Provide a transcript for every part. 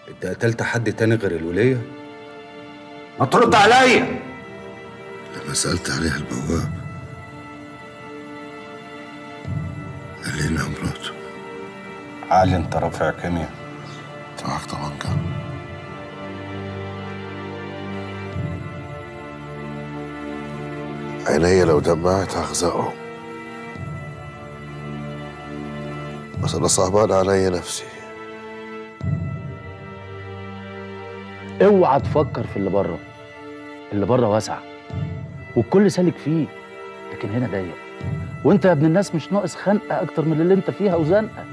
انت قتلت حد تاني غير الولية؟ ما ترد عليا. لما سألت عليها البواب قال لي انها مراته. علي انت رافع كيمياء. انت معاك طبنجة؟ عينيا لو دمعت هغزقهم، بس انا صعبان عليا نفسي. اوعى تفكر في اللي بره. اللي بره واسع والكل سالك فيه، لكن هنا ضيق، وانت يا ابن الناس مش ناقص خنقه اكتر من اللي انت فيها وزنقه.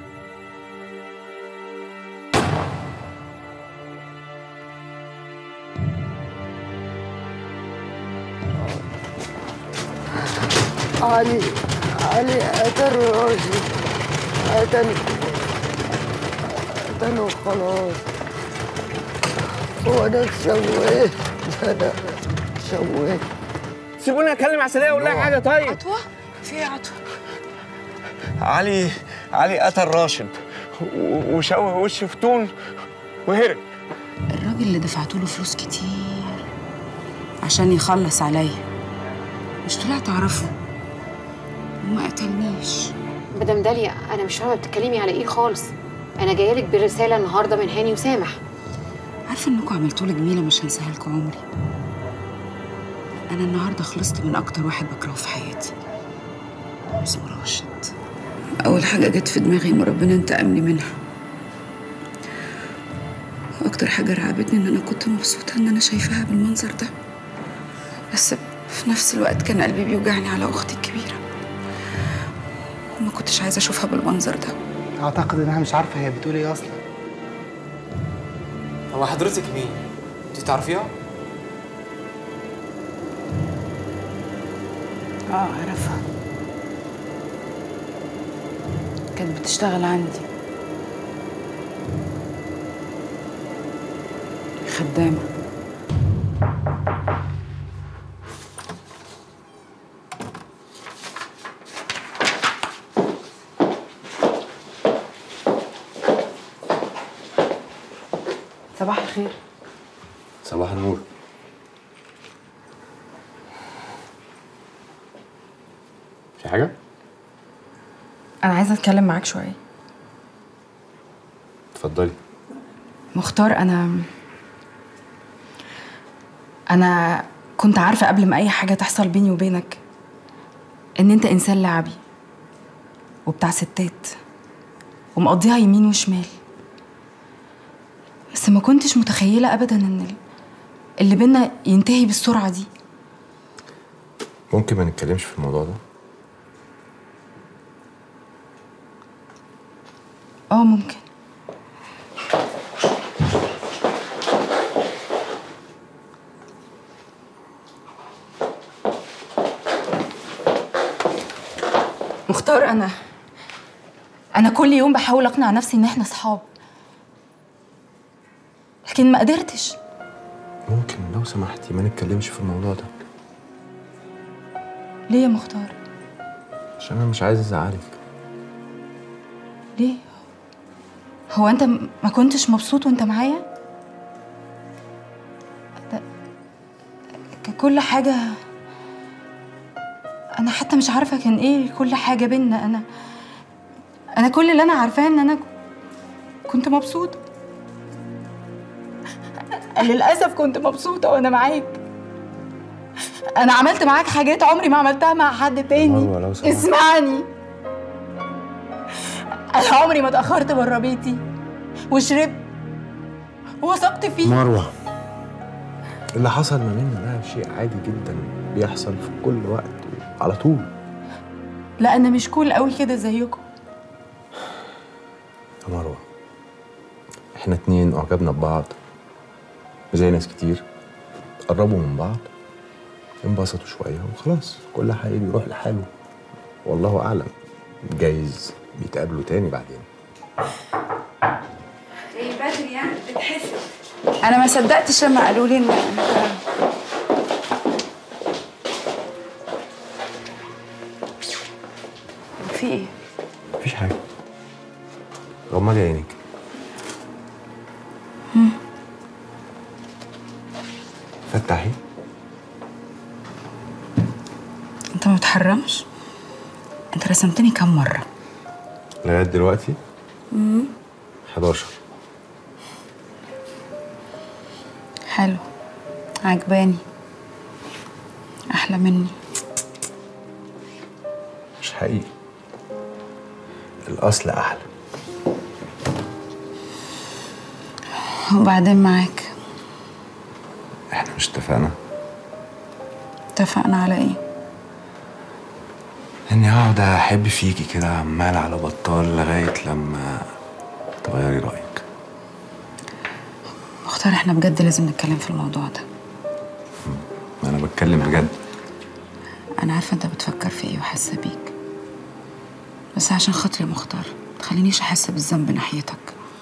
علي قتل راجل، قتله وخلاص. وانا اتشوهت، انا اتشوهت. سيبوني اكلم عسلية اقول لك حاجه. طيب عطوة؟ في ايه عطوة؟ علي قتل راشد وشوه وشه في تون وهرب. الراجل اللي دفعت له فلوس كتير عشان يخلص عليا، مش طلعت اعرفه وما قتلنيش. مدام داليا، انا مش فاهمه بتتكلمي على ايه خالص. انا جايه لك برساله النهارده من هاني وسامح. عارفه انكم عملتوا لي جميله مش هنساها لكم عمري. انا النهارده خلصت من اكتر واحد بكرهه في حياتي، اسمه راشد. اول حاجه جت في دماغي ان ربنا انتقمني منها، واكتر حاجه رعبتني ان انا كنت مبسوطه ان انا شايفاها بالمنظر ده، بس في نفس الوقت كان قلبي بيوجعني على اختي الكبيره وما كنتش عايزه اشوفها بالمنظر ده. اعتقد انها مش عارفه هي بتقول ايه اصلا. هو حضرتك مين؟ انت تعرفيها؟ اعرفها، كانت بتشتغل عندي خدامه. صباح الخير. صباح النور. في حاجة؟ أنا عايزة أتكلم معاك شوية. اتفضلي. مختار، أنا كنت عارفة قبل ما أي حاجة تحصل بيني وبينك إن أنت إنسان لعبي وبتاع ستات ومقضيها يمين وشمال، بس ما كنتش متخيلة أبداً إن اللي بينا ينتهي بالسرعة دي. ممكن ما نتكلمش في الموضوع ده؟ ممكن. مختار، أنا كل يوم بحاول أقنع نفسي إن إحنا صحاب، لكن ما قدرتش. ممكن لو سمحتي ما نتكلمش في الموضوع ده؟ ليه يا مختار؟ عشان أنا مش عايز أزعلك. ليه؟ هو أنت ما كنتش مبسوط وأنت معايا؟ كل حاجة، أنا حتى مش عارفة كان إيه كل حاجة بينا. أنا كل اللي أنا عارفاه إن أنا كنت مبسوطة. للأسف كنت مبسوطة وأنا معاك. أنا عملت معاك حاجات عمري ما عملتها مع حد تاني. اسمعني، أنا عمري ما اتأخرت بره بيتي وشربت ووثقت فيه. مروة، اللي حصل ما بيننا ده شيء عادي جدا بيحصل في كل وقت على طول. لا، أنا مش كول قوي كده زيكم يا مروة. احنا اتنين أعجبنا ببعض زي ناس كتير، قربوا من بعض، انبسطوا شوية وخلاص، كل حاجة بيروح لحاله. والله أعلم، جايز بيتقابلوا تاني بعدين. ايه بدري يعني بتحسب؟ انا ما صدقتش لما قالوا لي ان في ايه؟ مفيش حاجة. غمضي عينك. فتحي. انت ما بتحرمش؟ انت رسمتني كم مرة؟ لغاية دلوقتي؟ 11. حلو، عجباني، احلى مني. مش حقيقي، الأصل أحلى. وبعدين معاك؟ احنا مش اتفقنا؟ اتفقنا على ايه؟ اني اقعد احب فيكي كده عمال على بطال لغاية لما تغيري رأيك. مختار، احنا بجد لازم نتكلم في الموضوع ده. انا بتكلم بجد. انا عارفة انت بتفكر في ايه وحاسة بيك، بس عشان خاطري يا مختار متخلينيش احس بالذنب ناحيتك.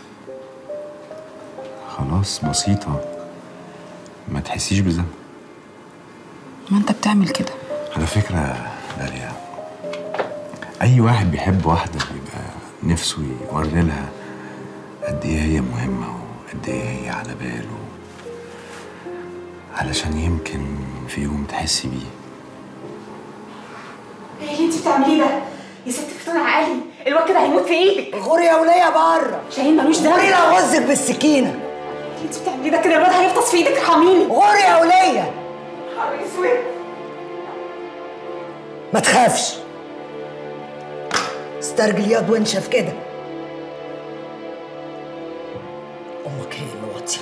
خلاص بسيطة، ما تحسيش بذنب. ما انت بتعمل كده. على فكرة داليا، أي واحد بيحب واحدة بيبقى نفسه يوري لها قد إيه هي مهمة وقد إيه هي على باله، علشان يمكن في يوم تحسي بيه. ايه اللي انت بتعمليه ده؟ يا ست فتون عقلي، الواد كده هيموت في ايدك. غوري يا وليه بره. شاهين ملوش ذنب. غوري لا غزك بالسكينه. اللي انت بتعمليه ده كده الواد هيفطس في ايدك، ارحميني. غوري يا وليه. نهار اسود. ما تخافش، استرجل ياض وانشف كده. امك هي اللي واطيه،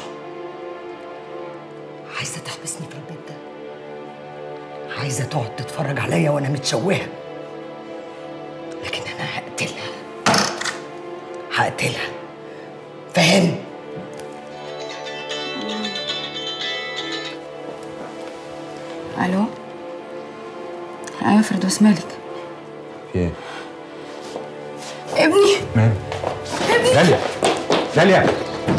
عايزه تحبسني في البيت ده، عايزه تقعد تتفرج عليا وانا متشوهه، لكن انا هقتلها. فاهم؟ الو. ايوه فردوس، مالك؟ في ايه؟ ابني. مالك؟ ابني. داليا، داليا.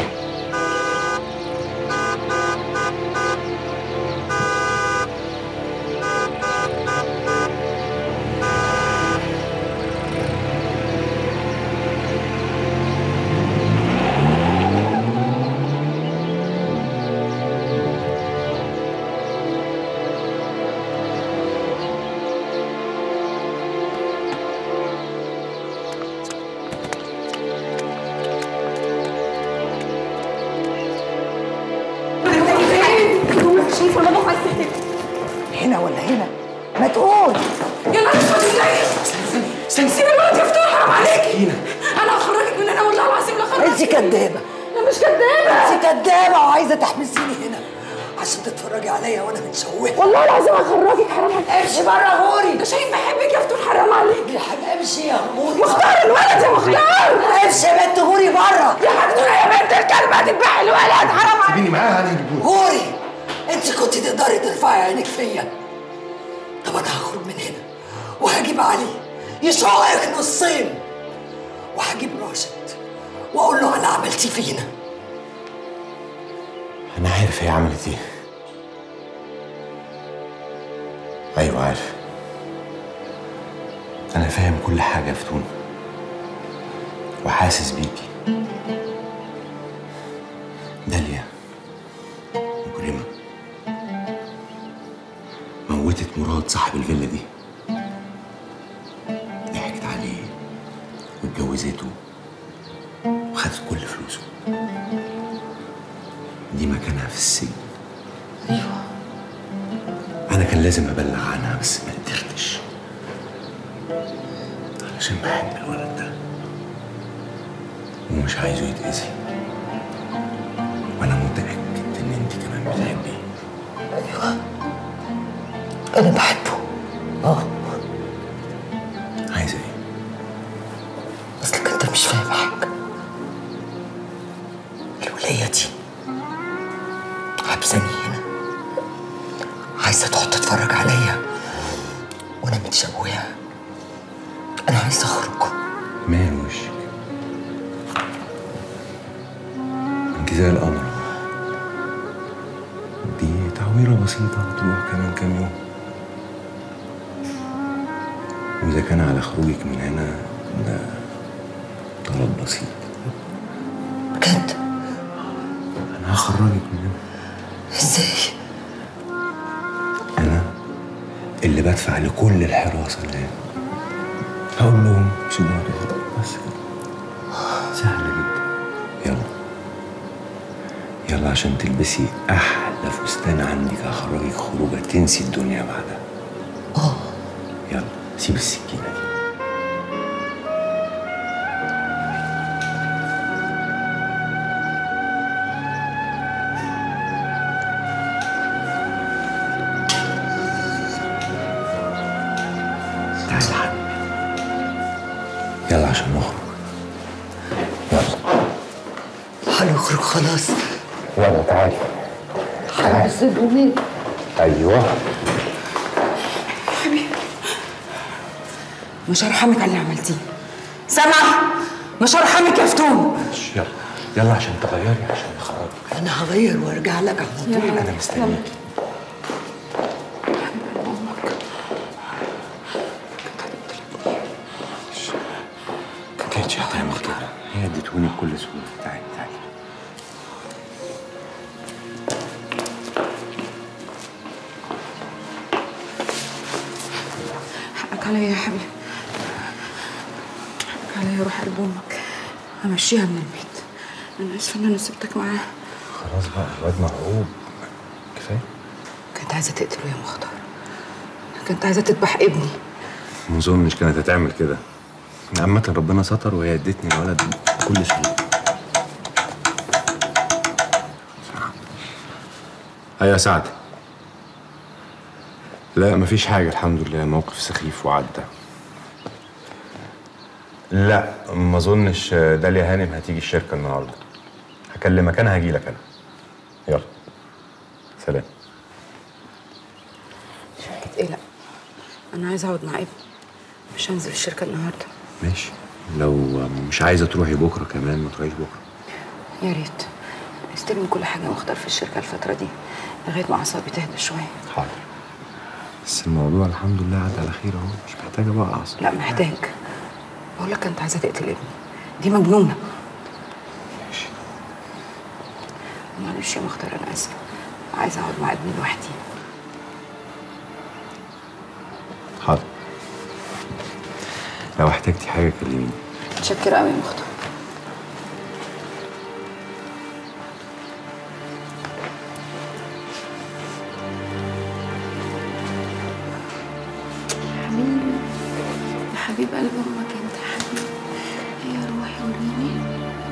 شايفه المطبخ عايز تحتك. هنا ولا هنا؟ ما تقول. يا نهار اسود ازاي؟ استني سيب الولد يا فتون، حرام عليك. انا هخرجك من هنا والله العظيم لا خرجك. انت كدابه. انا مش كدابه. انت كدابه وعايزه تحبسيني هنا عشان تتفرجي عليا وانا متشوهه. والله العظيم هخرجك، حرام عليك. امشي بره غوري. ده شايف بحبك يا فتون، حرام عليك. يا حبيبي امشي يا غوري. مختار الولد يا مختار. امشي يا بنت غوري بره. يا مجنونه يا بنت الكلب، هتذبحي الولد، حرام عليك. سيبيني معاها انا هجيبهولك. غوري، انت كنت تقدري ترفعي عينك فيا. طب انا هخرج من هنا وهجيب علي يشقك نصين، وهجيب راشد واقول له على اللي عملتيه فينا. انا عارف هي عملت ايه. ايوه عارف، انا فاهم كل حاجه يا فتون وحاسس بيكي. داليا مجرمه، موتت مراد صاحب الفيلا دي، ضحكت عليه واتجوزته وخدت كل فلوسه. دي مكانها في السجن. ايوه انا كان لازم ابلغ عنها بس ما قدرتش، علشان بحب الولد ده ومش عايزه يتأذي، وانا متأكد ان انت كمان بتحبيه. ايوه انا بحبه. عايزه ايه؟ اصلك انت مش فاهم حاجه. الولية دي حبساني هنا، عايزه تقعد تتفرج عليا وانا متشوهه. انا عايزه اخرج. مال وشك، انت زي القمر. دي تعويره بسيطه هتروح كمان كام يوم، واذا كان على خروجك من هنا ده طلب بسيط. بجد؟ انا هخرجك من هنا. ازاي؟ اللي بدفع لكل الحراسه اللي هقول لهم سيبونا كده بس كده. سهله جدا. يلا عشان تلبسي احلى فستان عندك، هخرجك خروجه تنسي الدنيا بعدها. يلا سيب السكينه دي. يلا عشان نخرج. هنخرج خلاص. يلا تعالي. هلبس هدومي. ايوه. حبيبي مش هرحمك على اللي عملتيه. سامعة؟ مش هرحمك يا فتون. يلا يلا عشان تغيري عشان نخرج. انا هغير وارجع لك على طول. انا مستنيكي. كانتش هتعمل كده، هي اديتوني بكل سهوله. تعالي تعالي. حقك عليا يا حبيبي، حقك عليا. روح قلب امك، همشيها من البيت. انا اسفه ان انا سبتك معاه. خلاص بقى الواد مرعوب، كفايه. كنت عايزه تقتله يا مختار، كنت عايزه تذبح ابني. ما اظنش كانت هتعمل كده. عامة ربنا ستر وهي ادتني الولد بكل سهولة. ايوه يا سعد. لا مفيش حاجة الحمد لله، الموقف سخيف وعدى. لا ما اظنش داليا هانم هتيجي الشركة النهارده. هكلمك انا، هجيلك انا. يلا سلام. شركة ايه؟ لا انا عايزه اقعد مع ابني، مش هنزل الشركة النهارده. ماشي، لو مش عايزة تروحي بكرة كمان ما تروحيش بكرة. يا ريت استلم كل حاجة مختار في الشركة الفترة دي لغاية ما أعصابي تهدى شوية. حاضر. بس الموضوع الحمد لله عدى على خير اهو، مش محتاجة بقى أعصاب. لا محتاج. بقول لك كانت عايزة تقتل ابني، دي مجنونة. ماشي. معلش يا مختار أنا آسفة، عايزة أقعد مع ابني لوحدي. حاضر. لو احتجتي حاجة كلميني. متشكرة قوي يا مختار. حبيبي يا حبيب قلب أمك أنت يا حبيبي يا روحي وريني.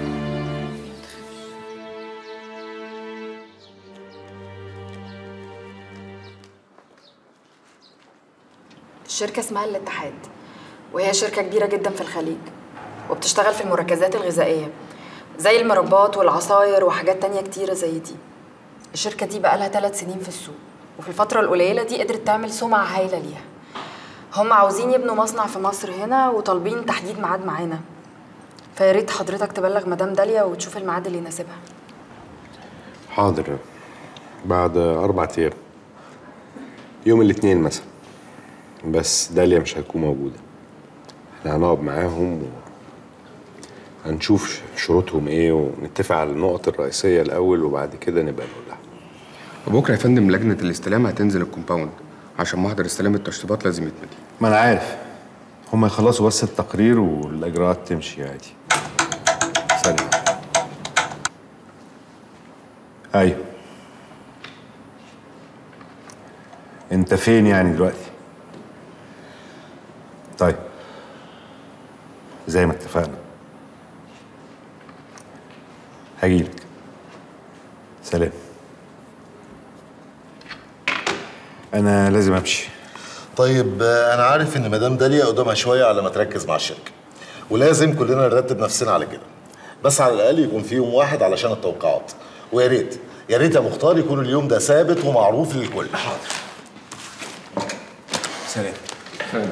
الشركة اسمها الاتحاد، وهي شركة كبيرة جدا في الخليج، وبتشتغل في المركزات الغذائية زي المربات والعصاير وحاجات تانية كتيرة زي دي. الشركة دي بقالها 3 سنين في السوق، وفي الفترة القليلة دي قدرت تعمل سمعة هايلة ليها. هم عاوزين يبنوا مصنع في مصر هنا وطالبين تحديد ميعاد معانا، فياريت حضرتك تبلغ مدام داليا وتشوف الميعاد اللي يناسبها. حاضر، بعد 4 أيام، يوم الاثنين مثلا. بس داليا مش هتكون موجودة. احنا هنقعد معاهم هنشوف شروطهم ايه ونتفق على النقط الرئيسية الأول، وبعد كده نبقى نقول لها. وبكره يا فندم لجنة الاستلام هتنزل الكومباوند عشان محضر استلام التشطيبات لازم يتمضي. ما أنا عارف، هما يخلصوا بس التقرير والإجراءات تمشي عادي. سلام. أيوه. أنت فين يعني دلوقتي؟ طيب زي ما اتفقنا هجيلك. سلام. أنا لازم أمشي. طيب أنا عارف إن مدام داليا قدامها شوية على ما تركز مع الشركة، ولازم كلنا نرتب نفسنا على كده، بس على الأقل يكون في يوم واحد علشان التوقيعات، ويا ريت يا ريت يا مختار يكون اليوم ده ثابت ومعروف للكل. حاضر. سلام. سلام.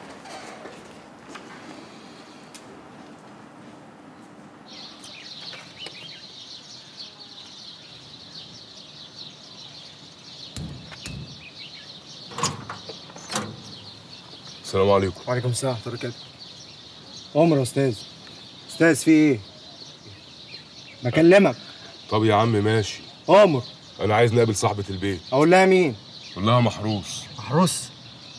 السلام عليكم. وعليكم السلام ورحمة الله وبركاته. عمر يا أستاذ. أستاذ في إيه؟ بكلمك. طب يا عم ماشي. عمر. أنا عايز نقابل صاحبة البيت. أقول لها مين؟ قول لها محروس. محروس؟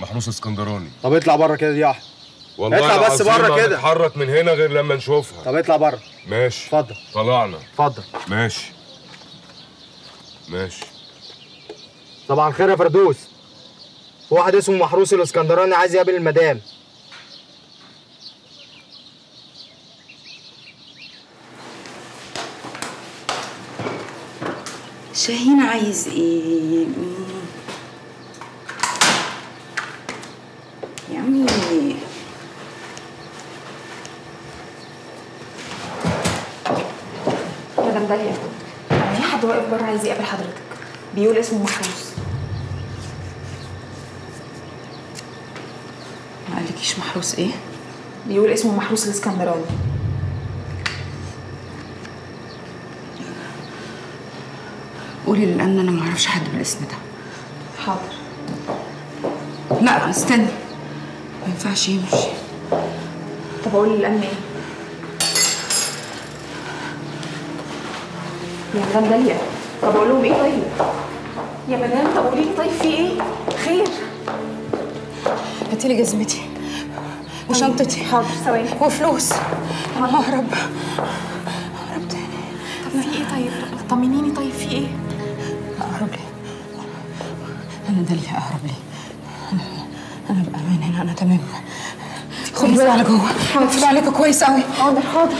محروس اسكندراني. طب اطلع بره كده يا احمد. والله اطلع بس بره ما كده. نتحرك من هنا غير لما نشوفها. طب اطلع بره. ماشي. اتفضل. طلعنا. اتفضل. ماشي. ماشي. صباح الخير يا فردوس. في واحد اسمه محروس الاسكندراني عايز يقابل المدام. شاهين عايز ايه؟ يعني مدام داليا، في حد واقف بره عايز يقابل حضرتك، بيقول اسمه محروس. ما قالكيش محروس ايه؟ بيقول اسمه محروس الاسكندراني. قولي لان انا ما اعرفش حد بالاسم ده. حاضر. لا استني، ما ينفعش يمشي. طب اقول للامن ايه؟ يا مدام داليا، طب اقول لهم ايه طيب؟ يا مدام طب قولي لي طيب في ايه؟ خير. هاتي لي جزمتي وشنطتي. حاضر ثواني. وفلوس. انا ههرب. طب في ايه طيب؟ طمنيني طيب في ايه؟ اهرب ليه؟ انا داليا اهرب ليه؟ انا بامان هنا، انا تمام. خدي بالك على جوه. هقفل عليك كويس قوي. حاضر حاضر.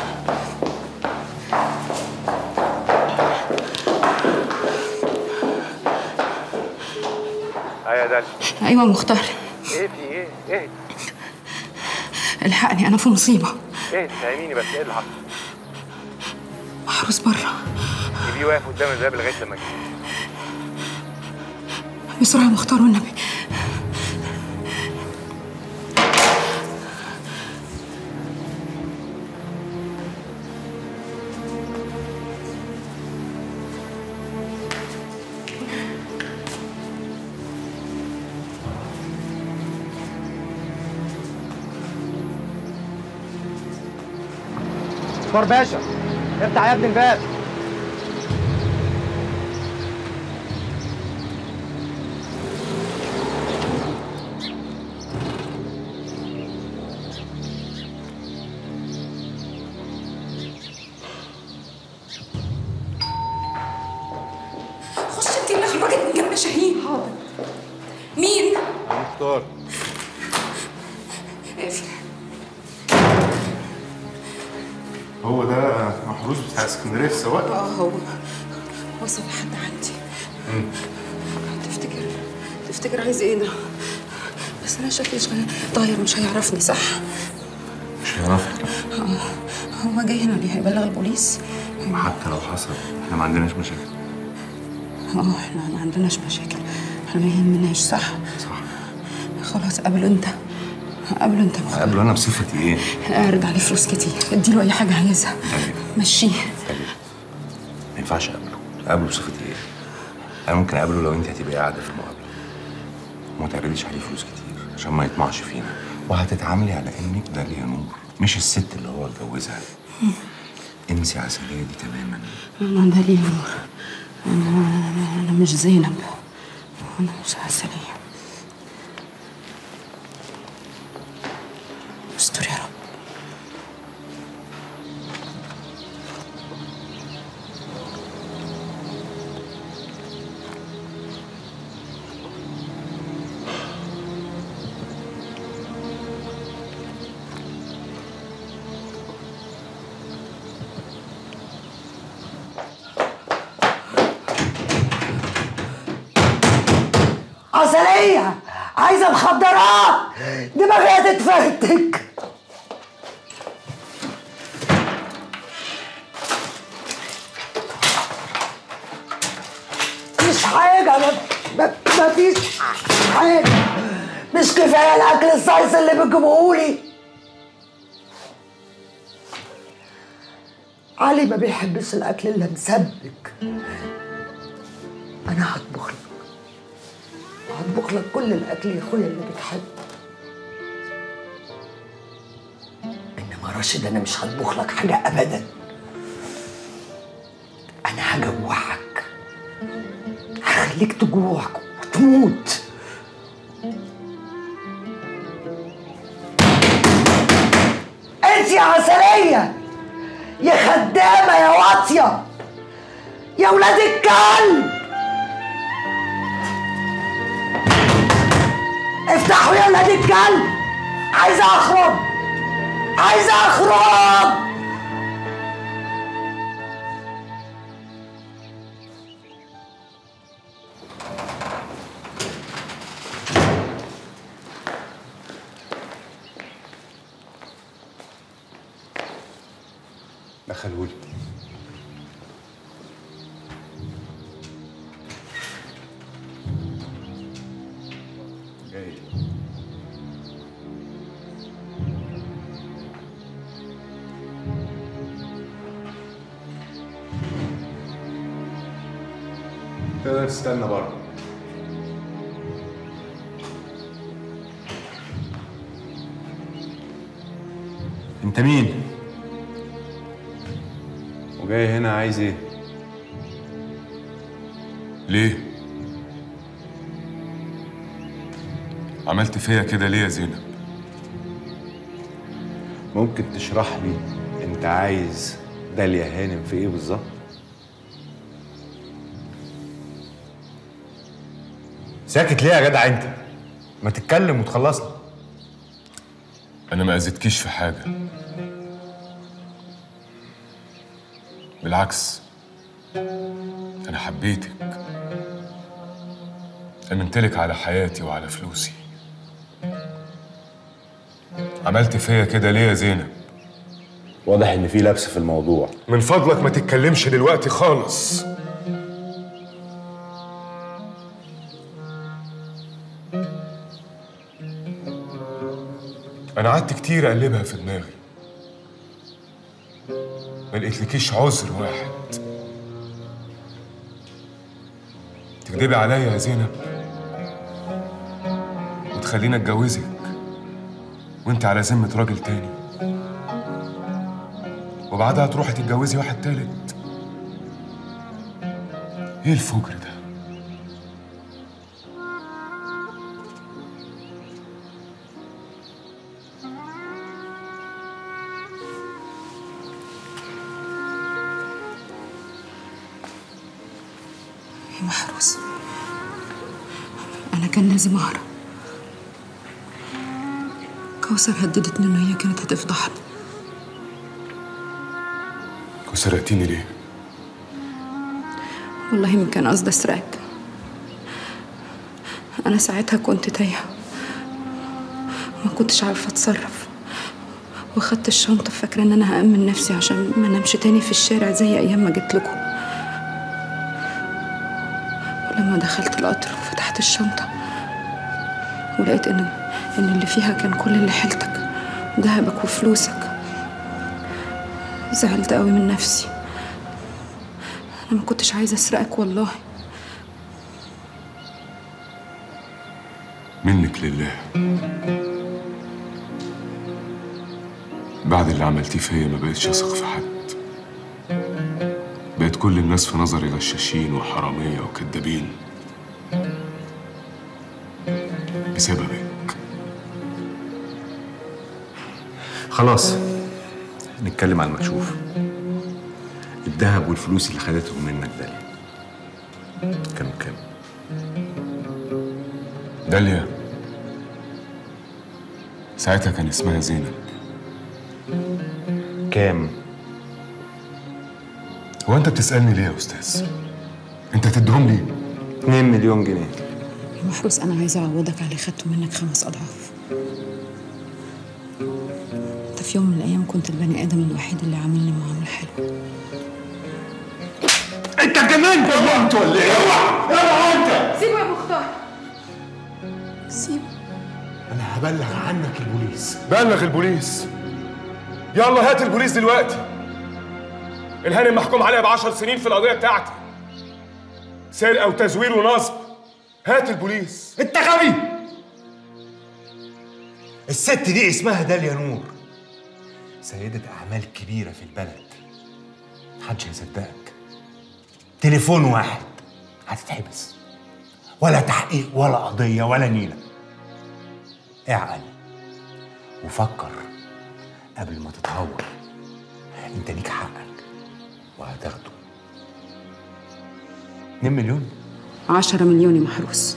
يا داليا. ايوه مختار. ايه في ايه؟ ايه؟ الحقني انا في مصيبه. ايه تفهميني بس ايه اللي حصل؟ محروس بره. سيبيه واقف قدام الباب لغايه لما اجي. بسرعه مختار والنبي. مختار باشا، افتح يا ابني الباب. خش انت اللي خرجت من جنب شاهين. حاضر. مين؟ مختار. اقفل. هو ده محروس بتاع اسكندريه السواق؟ هو وصل لحد عندي. تفتكر عايز ايه ده؟ بس انا شكلي طاير، مش هيعرفني صح؟ مش هيعرفك. هو جاي هنا ليه؟ هيبلغ البوليس؟ حتى لو حصل احنا ما عندناش مشاكل. احنا ما عندناش مشاكل، احنا ما يهمناش صح؟ صح. خلاص قابله انت. قابله انت. هقابله انا بصفتي ايه؟ اعرض عليه فلوس كتير، اديله اي حاجه عايزها. مشيه. ما ينفعش اقابله بصفتي ايه؟ انا ممكن اقابله لو انت هتبقي قاعده في المقابله وما تعرضيش عليه فلوس كتير عشان ما يطمعش فينا، وهتتعاملي على انك داليا نور مش الست اللي هو اتجوزها. انسي عسلية دي تماما. انا داليا نور، انا مش زينب، انا مش عسلية. استر يا رب. عسلية عايزة مخدرات، دماغي هتتفرتك. مفيش حاجة، مفيش حاجة. مش كفاية الأكل الصيص اللي بتجيبهولي. علي ما بيحبش الأكل اللي مسبك. أنا هطبخ لك كل الاكل يا اخويا اللي بتحبه. انما راشد انا مش هطبخ لك حاجه ابدا. انا هجوعك، هخليك تجوع وتموت. انت يا عسليه يا خدامه يا واطيه يا ولاد الكلب، افتحوا يا ولاد الكلب، عايزه اخرج عايزه اخرج. دخلهولي. جاي. تقدر تستنى بره. انت مين؟ وجاي هنا عايز ايه؟ ليه؟ عملت فيا كده ليه يا زينب؟ ممكن تشرح لي انت عايز داليا هانم في ايه بالظبط؟ ساكت ليه يا جدع انت؟ ما تتكلم وتخلصنا. انا ما اذيتكيش في حاجه، بالعكس انا حبيتك، امنتلك على حياتي وعلى فلوسي. عملت فيا كده ليه يا زينب؟ واضح ان في لبس في الموضوع. من فضلك ما تتكلمش دلوقتي خالص. انا قعدت كتير اقلبها في دماغي، ما لقيتلكيش عذر واحد. تكدبي عليا يا زينب وتخليني اتجوزك وانت على ذمة راجل تاني، وبعدها تروحي تتجوزي واحد تالت. ايه الفجر ده؟ يا محروس، أنا كان لازم أهرب. كوثر هددتني إن هي كانت هتفضحني. وسرقتيني ليه؟ والله ما كان قصدي أسرقك، أنا ساعتها كنت تايهة ما كنتش عارفة أتصرف، واخدت الشنطة فاكرة إن أنا هأمن نفسي عشان ما نمشي تاني في الشارع زي أيام ما جيت لكم. ولما دخلت القطر وفتحت الشنطة ولقيت إن اللي فيها كان كل اللي حيلتك، ذهبك وفلوسك، زعلت قوي من نفسي. أنا ما كنتش عايزة أسرقك والله. منك لله. بعد اللي عملتيه فيا ما بقتش أثق في حد. بقت كل الناس في نظري غشاشين وحرامية وكدابين بسببك. خلاص نتكلم على المكشوف. الذهب والفلوس اللي خدتهم منك داليا كانوا كام؟ داليا ساعتها كان اسمها زينب. كام؟ هو انت بتسألني ليه يا استاذ؟ انت هتديهم لي 2 مليون جنيه. يا محروس، أنا عايزة أعوضك على اللي خدته منك 5 أضعاف. أنت في يوم من الأيام كنت البني آدم الوحيد اللي عاملني معاملة حلوة. انت اتجننت يا بنت ولا ايه؟ اوعى انت! سيبه يا مختار. سيبه. انا هبلغ عنك البوليس. بلغ البوليس. يلا هات البوليس دلوقتي. الهانم محكوم عليها ب10 سنين في القضية بتاعتي. سرقة وتزوير ونصب. هات البوليس. انت غبي. الست دي اسمها داليا نور، سيدة أعمال كبيرة في البلد. محدش هيصدقك. تليفون واحد هتتحبس، ولا تحقيق ولا قضية ولا نيلة. اعقل وفكر قبل ما تتهور. انت ليك حقك وهتاخده. 2 مليون؟ 10 مليون يا محروس.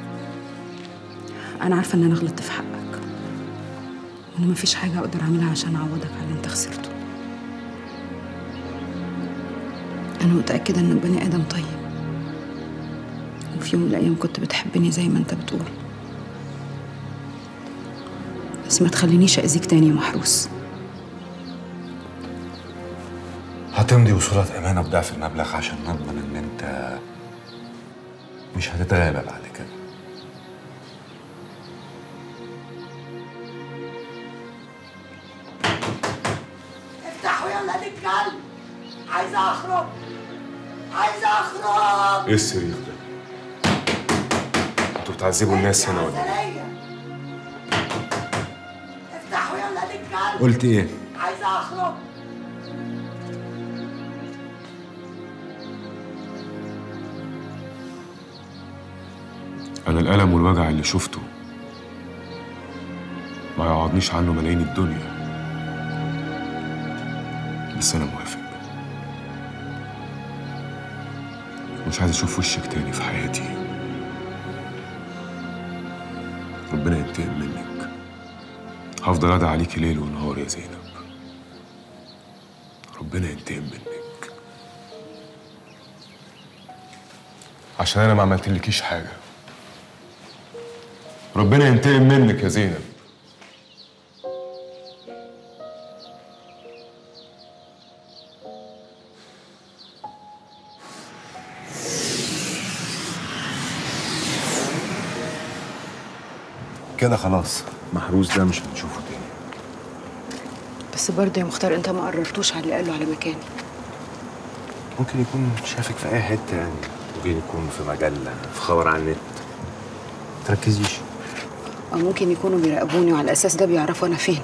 أنا عارفة إن أنا غلطت في حقك، وإن مفيش حاجة أقدر أعملها عشان أعوضك على اللي أنت خسرته. أنا متأكدة إنك بني آدم طيب، وفي يوم من الأيام كنت بتحبني زي ما أنت بتقول، بس ما تخلينيش أذيك تاني يا محروس. هتمضي وصولات امانه بضعف المبلغ عشان نضمن ان انت مش هتتغابى بعد كده. افتحوا يلا للكلب، عايزة أخرج، عايزة أخرج. ايه الصريخ ده؟ انتوا بتعذبوا الناس هنا ولا ايه؟ افتحوا يلا للكلب. قلت ايه؟ عايزة أخرج. أنا الألم والوجع اللي شفته ما يعوضنيش عنه ملايين الدنيا، بس أنا موافق. مش عايز أشوف وشك تاني في حياتي. ربنا ينتقم منك. هفضل أدعي عليكي ليل ونهار يا زينب. ربنا ينتقم منك عشان أنا ما عملتلكيش حاجة. ربنا ينتقم منك يا زينب. كده خلاص محروس ده مش هنشوفه تاني. بس برضه يا مختار أنت ما قررتوش على اللي قاله على مكاني. ممكن يكون شافك في اي حته يعني، ممكن يكون في مجله، في خبر على النت. متركزيش. أو ممكن يكونوا بيراقبوني وعلى الأساس ده بيعرفوا أنا فين.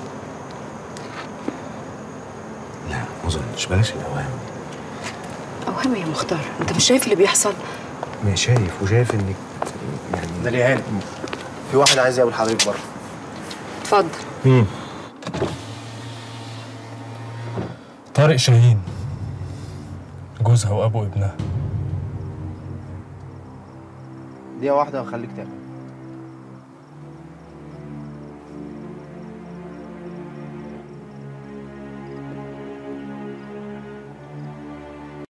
لا ما اظنش، بلاش الاوهام. أوهام يا مختار، أنت مش شايف اللي بيحصل؟ ما شايف وشايف انك يعني ده ليه هاني؟ في واحد عايز يقابل حضرتك بره. اتفضل. مين؟ طارق شاهين، جوزها وأبو ابنها. دقيقة واحدة وخليك تاكل.